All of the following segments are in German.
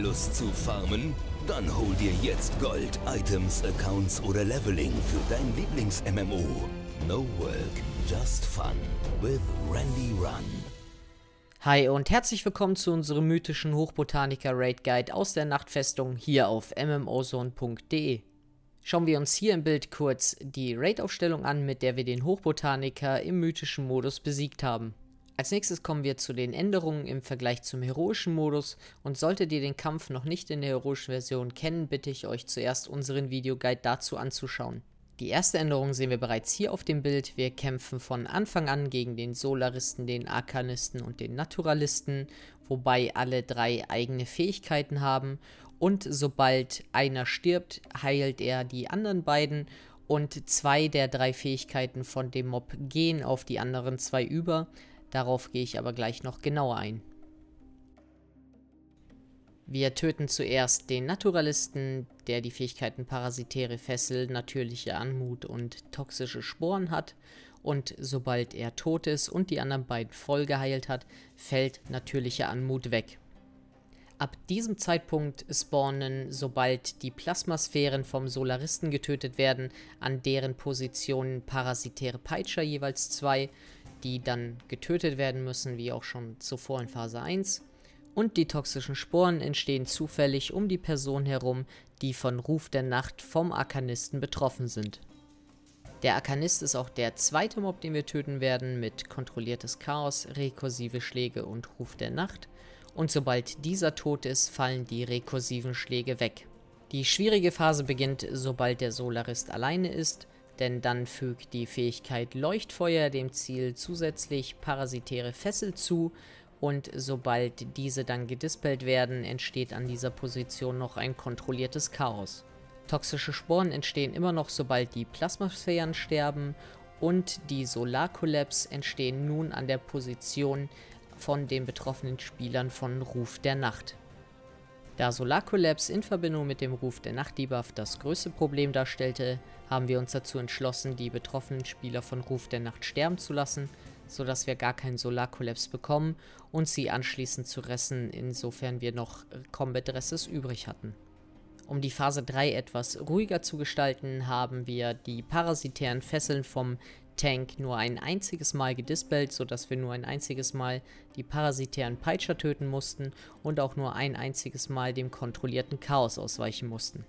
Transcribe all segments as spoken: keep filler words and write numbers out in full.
Lust zu farmen? Dann hol dir jetzt Gold, Items, Accounts oder Leveling für dein Lieblings-M M O. No work, just fun with Randy Run. Hi und herzlich willkommen zu unserem mythischen Hochbotaniker Raid Guide aus der Nachtfestung hier auf M M O Zone punkt de. Schauen wir uns hier im Bild kurz die Raid-Aufstellung an, mit der wir den Hochbotaniker im mythischen Modus besiegt haben. Als nächstes kommen wir zu den Änderungen im Vergleich zum heroischen Modus, und solltet ihr den Kampf noch nicht in der heroischen Version kennen, bitte ich euch zuerst unseren Videoguide dazu anzuschauen. Die erste Änderung sehen wir bereits hier auf dem Bild. Wir kämpfen von Anfang an gegen den Solaristen, den Arkanisten und den Naturalisten, wobei alle drei eigene Fähigkeiten haben, und sobald einer stirbt, heilt er die anderen beiden, und zwei der drei Fähigkeiten von dem Mob gehen auf die anderen zwei über. Darauf gehe ich aber gleich noch genauer ein. Wir töten zuerst den Naturalisten, der die Fähigkeiten Parasitäre Fessel, natürliche Anmut und toxische Sporen hat, und sobald er tot ist und die anderen beiden voll geheilt hat, fällt natürliche Anmut weg. Ab diesem Zeitpunkt spawnen, sobald die Plasmasphären vom Solaristen getötet werden, an deren Positionen parasitäre Peitscher, jeweils zwei, die dann getötet werden müssen, wie auch schon zuvor in Phase eins. Und die toxischen Sporen entstehen zufällig um die Person herum, die von Ruf der Nacht vom Arkanisten betroffen sind. Der Arkanist ist auch der zweite Mob, den wir töten werden, mit kontrolliertes Chaos, rekursive Schläge und Ruf der Nacht. Und sobald dieser tot ist, fallen die rekursiven Schläge weg. Die schwierige Phase beginnt, sobald der Solarist alleine ist, denn dann fügt die Fähigkeit Leuchtfeuer dem Ziel zusätzlich parasitäre Fessel zu, und sobald diese dann gedispelt werden, entsteht an dieser Position noch ein kontrolliertes Chaos. Toxische Sporen entstehen immer noch, sobald die Plasmasphären sterben, und die Solarkollaps entstehen nun an der Position von den betroffenen Spielern von Ruf der Nacht. Da Solarkollaps in Verbindung mit dem Ruf der Nacht-Debuff das größte Problem darstellte, haben wir uns dazu entschlossen, die betroffenen Spieler von Ruf der Nacht sterben zu lassen, sodass wir gar keinen Solarkollaps bekommen und sie anschließend zu resten, insofern wir noch Combat Restes übrig hatten. Um die Phase drei etwas ruhiger zu gestalten, haben wir die parasitären Fesseln vom Tank nur ein einziges Mal gedispelt, sodass wir nur ein einziges Mal die parasitären Peitscher töten mussten und auch nur ein einziges Mal dem kontrollierten Chaos ausweichen mussten.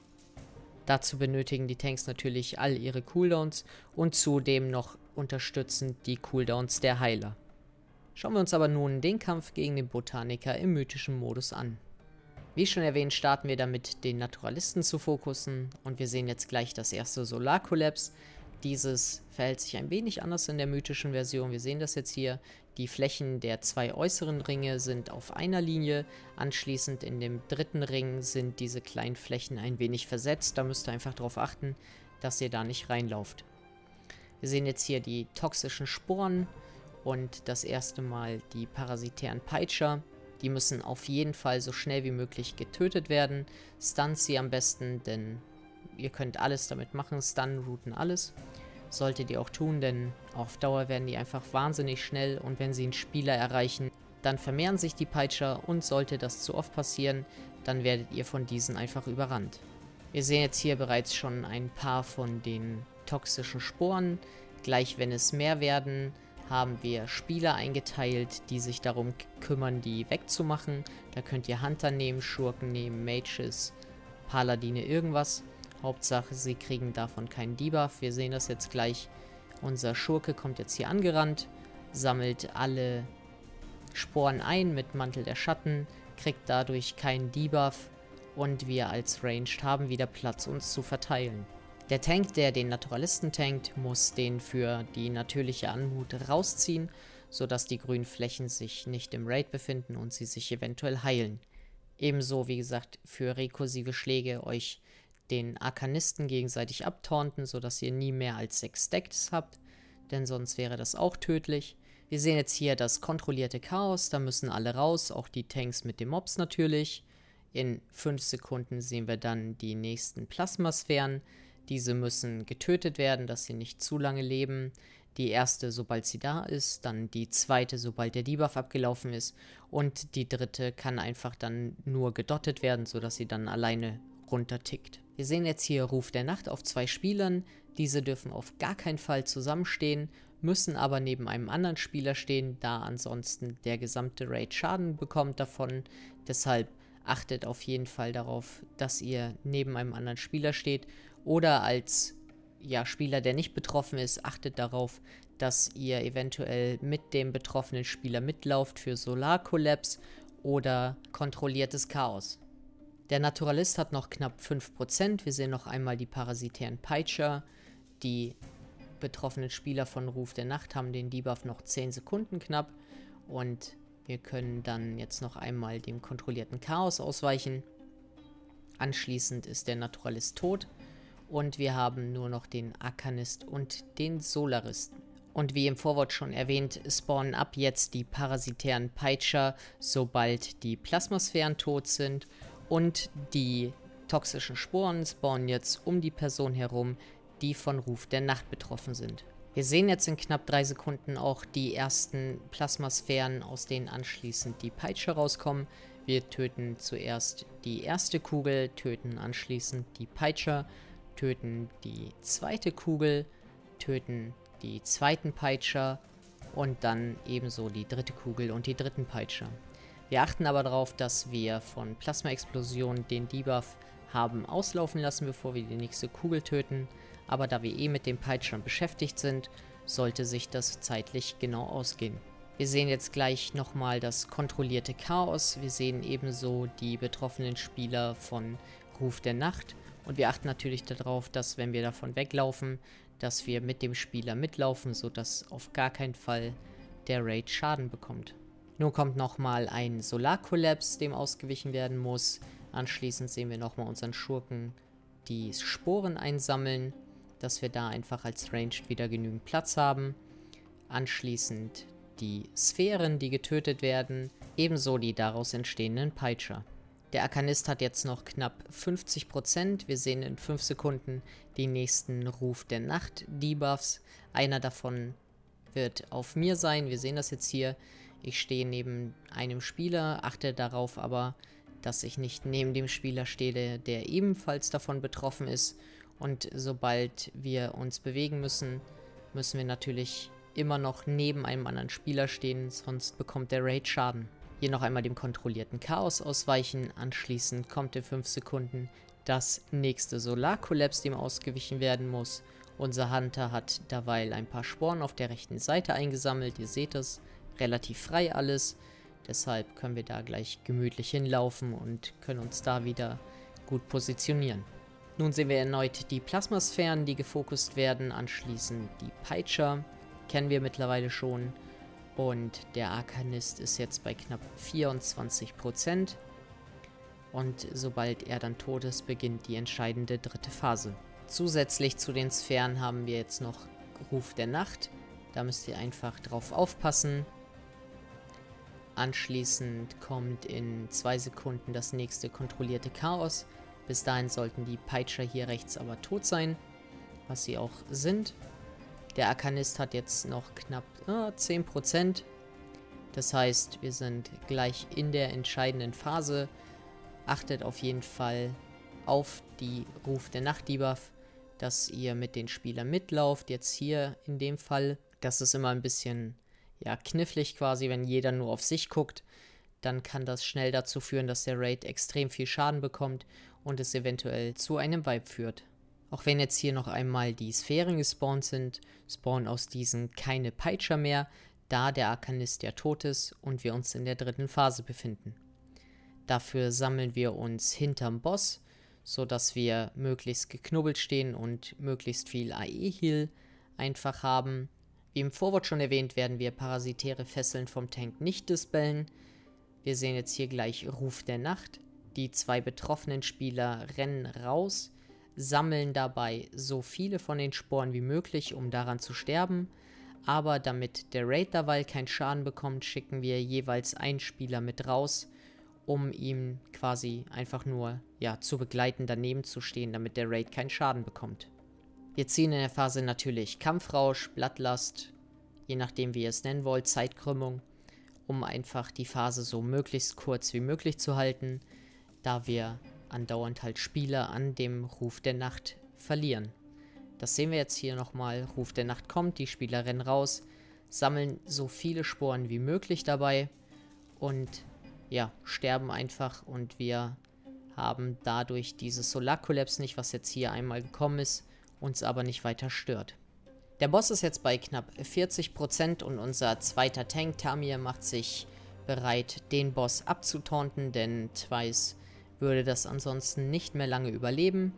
Dazu benötigen die Tanks natürlich all ihre Cooldowns und zudem noch unterstützend die Cooldowns der Heiler. Schauen wir uns aber nun den Kampf gegen den Botaniker im mythischen Modus an. Wie schon erwähnt, starten wir damit, den Naturalisten zu fokussen, und wir sehen jetzt gleich das erste Solarkollaps. Dieses verhält sich ein wenig anders in der mythischen Version. Wir sehen das jetzt hier. Die Flächen der zwei äußeren Ringe sind auf einer Linie. Anschließend in dem dritten Ring sind diese kleinen Flächen ein wenig versetzt. Da müsst ihr einfach darauf achten, dass ihr da nicht reinlauft. Wir sehen jetzt hier die toxischen Sporen und das erste Mal die parasitären Peitscher. Die müssen auf jeden Fall so schnell wie möglich getötet werden. Stunt sie am besten, denn ihr könnt alles damit machen, Stun, Routen, alles. Solltet ihr auch tun, denn auf Dauer werden die einfach wahnsinnig schnell, und wenn sie einen Spieler erreichen, dann vermehren sich die Peitscher, und sollte das zu oft passieren, dann werdet ihr von diesen einfach überrannt. Wir sehen jetzt hier bereits schon ein paar von den toxischen Sporen. Gleich wenn es mehr werden, haben wir Spieler eingeteilt, die sich darum kümmern, die wegzumachen. Da könnt ihr Hunter nehmen, Schurken nehmen, Mages, Paladine, irgendwas. Hauptsache, sie kriegen davon keinen Debuff. Wir sehen das jetzt gleich. Unser Schurke kommt jetzt hier angerannt, sammelt alle Sporen ein mit Mantel der Schatten, kriegt dadurch keinen Debuff, und wir als Ranged haben wieder Platz, uns zu verteilen. Der Tank, der den Naturalisten tankt, muss den für die natürliche Anmut rausziehen, sodass die grünen Flächen sich nicht im Raid befinden und sie sich eventuell heilen. Ebenso, wie gesagt, für rekursive Schläge euch den Arkanisten gegenseitig abtaunten, sodass ihr nie mehr als sechs Stacks habt, denn sonst wäre das auch tödlich. Wir sehen jetzt hier das kontrollierte Chaos, da müssen alle raus, auch die Tanks mit den Mobs natürlich. In fünf Sekunden sehen wir dann die nächsten Plasmasphären. Diese müssen getötet werden, dass sie nicht zu lange leben. Die erste, sobald sie da ist, dann die zweite, sobald der Debuff abgelaufen ist und die dritte kann einfach dann nur gedottet werden, sodass sie dann alleine runtertickt. Wir sehen jetzt hier Ruf der Nacht auf zwei Spielern. Diese dürfen auf gar keinen Fall zusammenstehen, müssen aber neben einem anderen Spieler stehen, da ansonsten der gesamte Raid Schaden bekommt davon. Deshalb achtet auf jeden Fall darauf, dass ihr neben einem anderen Spieler steht oder als ja, Spieler, der nicht betroffen ist, achtet darauf, dass ihr eventuell mit dem betroffenen Spieler mitlauft für Solar Collapse oder kontrolliertes Chaos. Der Naturalist hat noch knapp fünf Prozent. Wir sehen noch einmal die parasitären Peitscher. Die betroffenen Spieler von Ruf der Nacht haben den Debuff noch zehn Sekunden knapp. Und wir können dann jetzt noch einmal dem kontrollierten Chaos ausweichen. Anschließend ist der Naturalist tot. Und wir haben nur noch den Arkanist und den Solaristen. Und wie im Vorwort schon erwähnt, spawnen ab jetzt die parasitären Peitscher, sobald die Plasmasphären tot sind. Und die toxischen Sporen spawnen jetzt um die Person herum, die von Ruf der Nacht betroffen sind. Wir sehen jetzt in knapp drei Sekunden auch die ersten Plasmasphären, aus denen anschließend die Peitscher rauskommen. Wir töten zuerst die erste Kugel, töten anschließend die Peitscher, töten die zweite Kugel, töten die zweiten Peitscher und dann ebenso die dritte Kugel und die dritten Peitscher. Wir achten aber darauf, dass wir von Plasma-Explosion den Debuff haben auslaufen lassen, bevor wir die nächste Kugel töten. Aber da wir eh mit den Peitschern beschäftigt sind, sollte sich das zeitlich genau ausgehen. Wir sehen jetzt gleich nochmal das kontrollierte Chaos. Wir sehen ebenso die betroffenen Spieler von Ruf der Nacht. Und wir achten natürlich darauf, dass wenn wir davon weglaufen, dass wir mit dem Spieler mitlaufen, sodass auf gar keinen Fall der Raid Schaden bekommt. Nun kommt nochmal ein Solar Collapse, dem ausgewichen werden muss. Anschließend sehen wir nochmal unseren Schurken die Sporen einsammeln, dass wir da einfach als Ranged wieder genügend Platz haben. Anschließend die Sphären, die getötet werden, ebenso die daraus entstehenden Peitscher. Der Arkanist hat jetzt noch knapp fünfzig Prozent. Wir sehen in fünf Sekunden die nächsten Ruf der Nacht Debuffs. Einer davon wird auf mir sein. Wir sehen das jetzt hier. Ich stehe neben einem Spieler, achte darauf aber, dass ich nicht neben dem Spieler stehe, der ebenfalls davon betroffen ist. Und sobald wir uns bewegen müssen, müssen wir natürlich immer noch neben einem anderen Spieler stehen, sonst bekommt der Raid Schaden. Hier noch einmal dem kontrollierten Chaos ausweichen. Anschließend kommt in fünf Sekunden das nächste Solar Collapse, dem ausgewichen werden muss. Unser Hunter hat derweil ein paar Sporen auf der rechten Seite eingesammelt. Ihr seht es, relativ frei alles. Deshalb können wir da gleich gemütlich hinlaufen und können uns da wieder gut positionieren. Nun sehen wir erneut die Plasmasphären, die gefokust werden. Anschließend die Peitscher, kennen wir mittlerweile schon. Und der Arkanist ist jetzt bei knapp vierundzwanzig Prozent. Und sobald er dann tot ist, beginnt die entscheidende dritte Phase. Zusätzlich zu den Sphären haben wir jetzt noch Ruf der Nacht. Da müsst ihr einfach drauf aufpassen. Anschließend kommt in zwei Sekunden das nächste kontrollierte Chaos. Bis dahin sollten die Peitscher hier rechts aber tot sein, was sie auch sind. Der Arkanist hat jetzt noch knapp äh, zehn Prozent. Das heißt, wir sind gleich in der entscheidenden Phase. Achtet auf jeden Fall auf die Ruf der Nacht Debuff, dass ihr mit den Spielern mitlauft. Jetzt hier in dem Fall, das ist immer ein bisschen ja, knifflig quasi, wenn jeder nur auf sich guckt. Dann kann das schnell dazu führen, dass der Raid extrem viel Schaden bekommt und es eventuell zu einem Vibe führt. Auch wenn jetzt hier noch einmal die Sphären gespawnt sind, spawnen aus diesen keine Peitscher mehr, da der Arkanist ja tot ist und wir uns in der dritten Phase befinden. Dafür sammeln wir uns hinterm Boss, sodass wir möglichst geknubbelt stehen und möglichst viel A E-Heal einfach haben. Wie im Vorwort schon erwähnt, werden wir parasitäre Fesseln vom Tank nicht dispellen. Wir sehen jetzt hier gleich Ruf der Nacht. Die zwei betroffenen Spieler rennen raus, sammeln dabei so viele von den Sporen wie möglich, um daran zu sterben. Aber damit der Raid derweil keinen Schaden bekommt, schicken wir jeweils einen Spieler mit raus, um ihm quasi einfach nur ja, zu begleiten, daneben zu stehen, damit der Raid keinen Schaden bekommt. Wir ziehen in der Phase natürlich Kampfrausch, Blattlast, je nachdem wie ihr es nennen wollt, Zeitkrümmung, um einfach die Phase so möglichst kurz wie möglich zu halten, da wir andauernd halt Spieler an dem Ruf der Nacht verlieren. Das sehen wir jetzt hier nochmal. Ruf der Nacht kommt, die Spieler rennen raus, sammeln so viele Sporen wie möglich dabei und ja, sterben einfach, und wir haben dadurch dieses Solarkollaps nicht, was jetzt hier einmal gekommen ist, uns aber nicht weiter stört. Der Boss ist jetzt bei knapp vierzig Prozent und unser zweiter Tank, Tamir, macht sich bereit, den Boss abzutaunten, denn Twice würde das ansonsten nicht mehr lange überleben.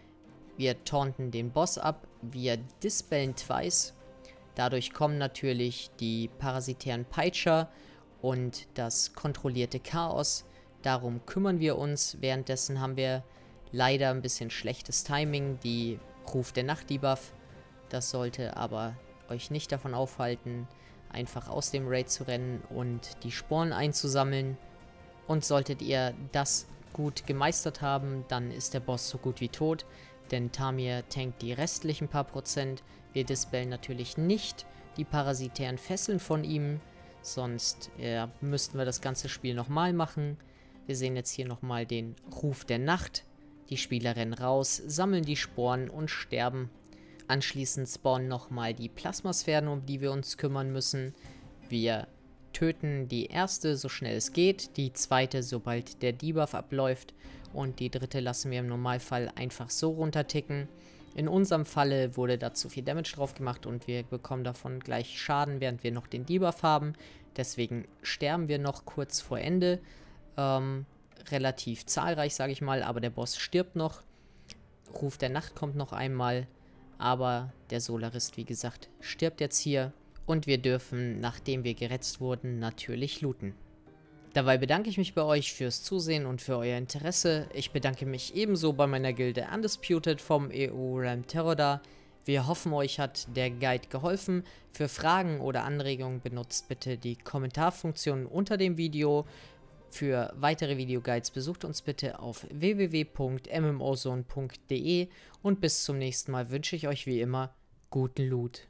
Wir taunten den Boss ab, wir dispellen Twice. Dadurch kommen natürlich die parasitären Peitscher und das kontrollierte Chaos. Darum kümmern wir uns. Währenddessen haben wir leider ein bisschen schlechtes Timing, die Ruf der Nacht Debuff. Das sollte aber euch nicht davon aufhalten, einfach aus dem Raid zu rennen und die Sporen einzusammeln. Und solltet ihr das gut gemeistert haben, dann ist der Boss so gut wie tot, denn Tamir tankt die restlichen paar Prozent. Wir dispellen natürlich nicht die parasitären Fesseln von ihm, sonst äh, müssten wir das ganze Spiel nochmal machen. Wir sehen jetzt hier nochmal den Ruf der Nacht. Die Spieler rennen raus, sammeln die Sporen und sterben. Anschließend spawnen nochmal die Plasmasphären, um die wir uns kümmern müssen. Wir töten die erste so schnell es geht, die zweite sobald der Debuff abläuft und die dritte lassen wir im Normalfall einfach so runterticken. In unserem Falle wurde da zu viel Damage drauf gemacht und wir bekommen davon gleich Schaden, während wir noch den Debuff haben. Deswegen sterben wir noch kurz vor Ende. Ähm, relativ zahlreich, sage ich mal, aber der Boss stirbt noch. Ruf der Nacht kommt noch einmal, aber der Solarist, wie gesagt, stirbt jetzt hier. Und wir dürfen, nachdem wir geretzt wurden, natürlich looten. Dabei bedanke ich mich bei euch fürs Zusehen und für euer Interesse. Ich bedanke mich ebenso bei meiner Gilde Undisputed vom E U-Realm Terror. Wir hoffen, euch hat der Guide geholfen. Für Fragen oder Anregungen benutzt bitte die Kommentarfunktion unter dem Video. Für weitere Videoguides besucht uns bitte auf w w w punkt m m o zone punkt d e und bis zum nächsten Mal wünsche ich euch wie immer guten Loot.